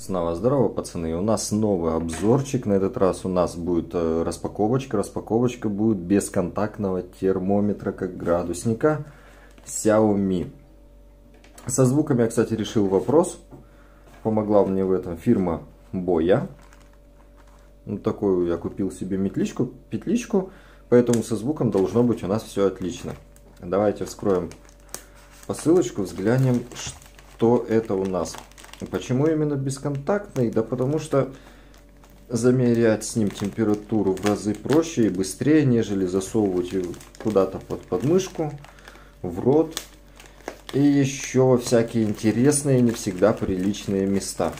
Снова здорово, пацаны. У нас новый обзорчик. На этот раз у нас будет распаковочка. Распаковочка будет бесконтактного термометра как градусника Xiaomi. Со звуками я, кстати, решил вопрос. Помогла мне в этом фирма Boya. Ну, такую я купил себе петличку. Поэтому со звуком должно быть у нас все отлично. Давайте вскроем посылочку, взглянем, что это у нас. Почему именно бесконтактный? Да потому что замерять с ним температуру в разы проще и быстрее, нежели засовывать ее куда-то под подмышку, в рот и еще во всякие интересные, не всегда приличные места.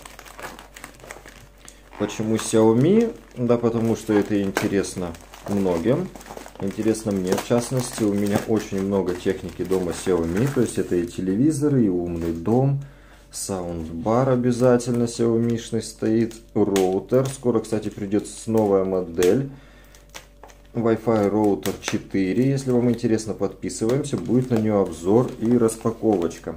Почему Xiaomi? Да потому что это интересно многим. Интересно мне, в частности. У меня очень много техники дома Xiaomi. То есть это и телевизоры, и умный дом. Саундбар обязательно Xiaomi-шный стоит. Роутер. Скоро, кстати, придет новая модель. Wi-Fi роутер 4. Если вам интересно, подписываемся. Будет на нее обзор и распаковочка.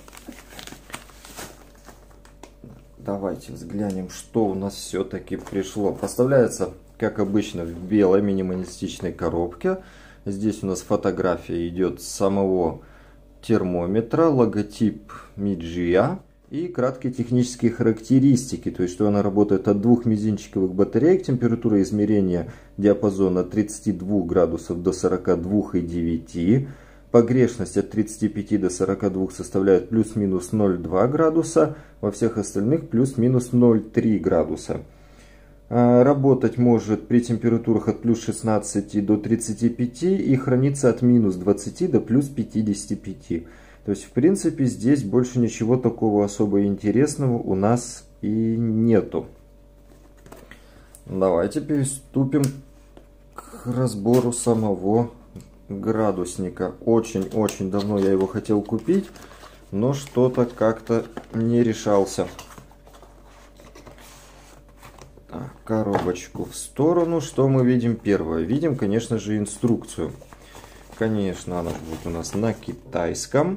Давайте взглянем, что у нас все-таки пришло. Поставляется, как обычно, в белой минималистичной коробке. Здесь у нас фотография идет самого термометра, логотип Mijia и краткие технические характеристики. То есть, что она работает от 2 мизинчиковых батареек, температура измерения диапазона от 32 градусов до 42,9. Погрешность от 35 до 42 составляет плюс-минус 0,2 градуса, во всех остальных плюс-минус 0,3 градуса. Работать может при температурах от плюс 16 до 35 и хранится от минус 20 до плюс 55. То есть, в принципе, здесь больше ничего такого особо интересного у нас и нету. Давайте приступим к разбору самого градусника. Очень-очень давно я его хотел купить, но что-то как-то не решался. Так, коробочку в сторону. Что мы видим первое? Видим, конечно же, инструкцию. Конечно, она будет у нас на китайском.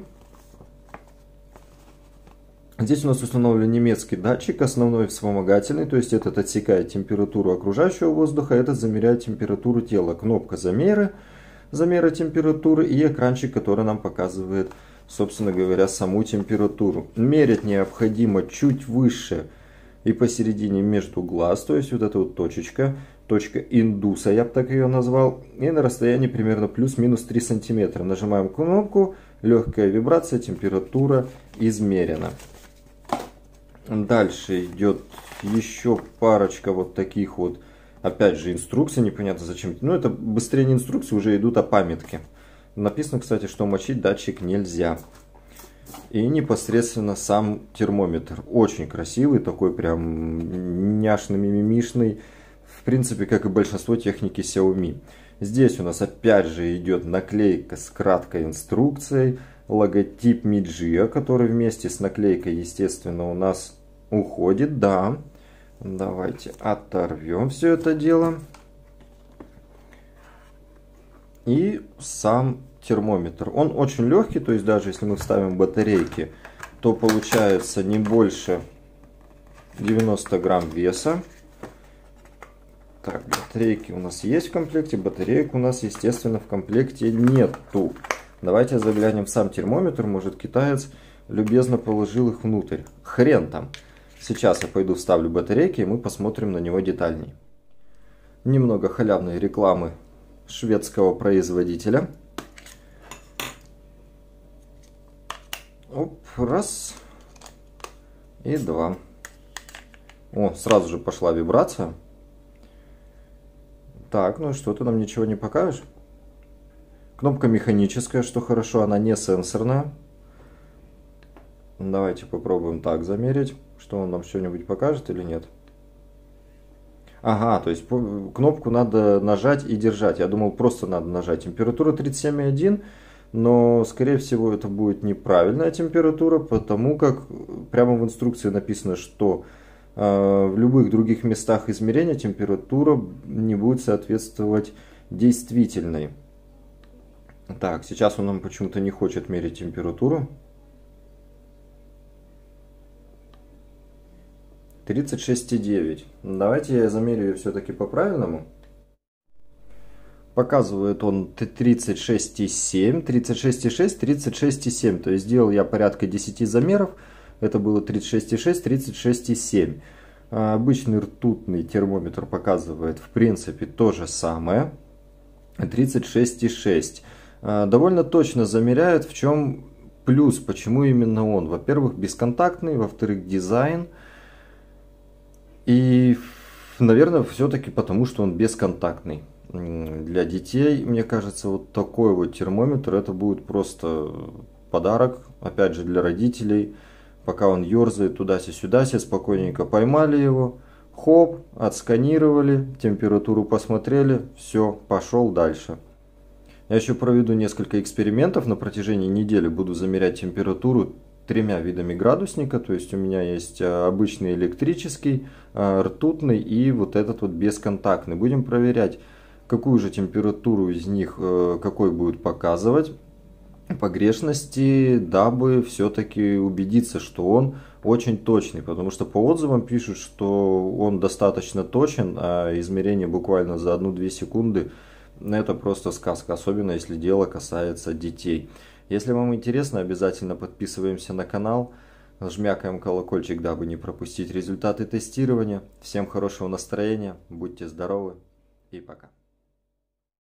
Здесь у нас установлен немецкий датчик, основной вспомогательный, то есть этот отсекает температуру окружающего воздуха, этот замеряет температуру тела. Кнопка замера температуры и экранчик, который нам показывает, собственно говоря, саму температуру. Мерять необходимо чуть выше и посередине между глаз, то есть вот эта вот точка индуса, я бы так ее назвал, и на расстоянии примерно плюс-минус 3 сантиметра. Нажимаем кнопку, легкая вибрация, температура измерена. Дальше идет еще парочка вот таких вот, опять же, инструкций, непонятно зачем. Ну, это быстрее не инструкции, уже идут, а памятки. Написано, кстати, что мочить датчик нельзя. И непосредственно сам термометр. Очень красивый, такой прям няшный, мимимишный. В принципе, как и большинство техники Xiaomi. Здесь у нас опять же идет наклейка с краткой инструкцией. Логотип Mijia, который вместе с наклейкой, естественно, у нас уходит. Да. Давайте оторвем все это дело. И сам термометр. Он очень легкий, то есть даже если мы вставим батарейки, то получается не больше 90 грамм веса. Так, батарейки у нас есть в комплекте, батареек у нас, естественно, в комплекте нету. Давайте заглянем в сам термометр, может, китаец любезно положил их внутрь. Хрен там. Сейчас я пойду вставлю батарейки, и мы посмотрим на него детальней. Немного халявной рекламы шведского производителя. Оп, раз. И два. О, сразу же пошла вибрация. Так, ну что, ты нам ничего не покажешь? Кнопка механическая, что хорошо, она не сенсорная. Давайте попробуем так замерить, что он нам что-нибудь покажет или нет. Ага, то есть кнопку надо нажать и держать. Я думал, просто надо нажать. Температура 37,1, но скорее всего это будет неправильная температура, потому как прямо в инструкции написано, что в любых других местах измерения температура не будет соответствовать действительной. Так, сейчас он нам почему-то не хочет мерить температуру. 36,9. Давайте я замерю ее все-таки по-правильному. Показывает он 36,7, 36,6, 36,7. То есть сделал я порядка 10 замеров. Это было 36,6, 36,7. Обычный ртутный термометр показывает в принципе то же самое. 36,6. Довольно точно замеряет. В чем плюс? Почему именно он? Во-первых, бесконтактный. Во-вторых, дизайн. И, наверное, все-таки потому, что он бесконтактный. Для детей, мне кажется, вот такой вот термометр, это будет просто подарок, опять же, для родителей. Пока он ерзает туда-сюда, спокойненько поймали его, хоп, отсканировали, температуру посмотрели, все, пошел дальше. Я еще проведу несколько экспериментов на протяжении недели, буду замерять температуру 3 видами градусника, то есть у меня есть обычный электрический, ртутный и вот этот вот бесконтактный. Будем проверять, какую же температуру из них какой будет показывать погрешности, дабы все-таки убедиться, что он очень точный, потому что по отзывам пишут, что он достаточно точен, а измерение буквально за 1-2 секунды это просто сказка, особенно если дело касается детей. Если вам интересно, обязательно подписываемся на канал, жмякаем колокольчик, дабы не пропустить результаты тестирования. Всем хорошего настроения, будьте здоровы и пока.